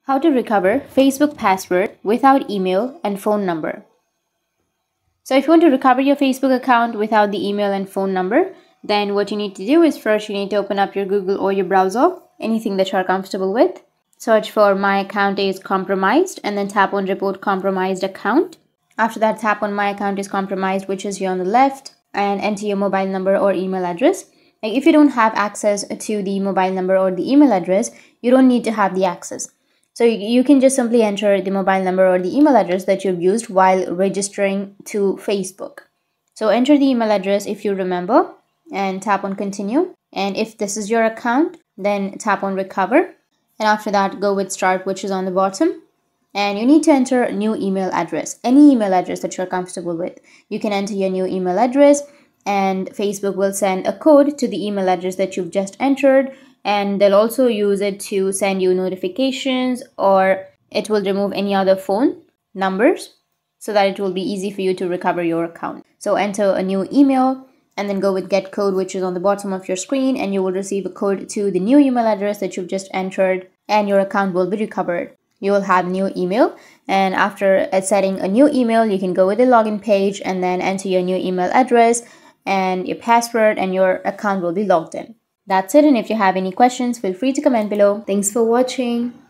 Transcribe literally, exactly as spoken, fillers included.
How to recover Facebook password without email and phone number. So if you want to recover your Facebook account without the email and phone number, then what you need to do is first you need to open up your Google or your browser, anything that you are comfortable with. Search for my account is compromised and then tap on report compromised account. After that, tap on my account is compromised, which is here on the left, and enter your mobile number or email address. Like if you don't have access to the mobile number or the email address, you don't need to have the access. So you can just simply enter the mobile number or the email address that you've used while registering to Facebook. So enter the email address if you remember and tap on continue. And if this is your account, then tap on recover. And after that, go with start, which is on the bottom. And you need to enter a new email address, any email address that you're comfortable with. You can enter your new email address and Facebook will send a code to the email address that you've just entered. And they'll also use it to send you notifications, or it will remove any other phone numbers so that it will be easy for you to recover your account. So enter a new email and then go with get code, which is on the bottom of your screen, and you will receive a code to the new email address that you've just entered and your account will be recovered. You will have new email, and after setting a new email, you can go with the login page and then enter your new email address and your password, and your account will be logged in. That's it, and if you have any questions, feel free to comment below. Thanks for watching.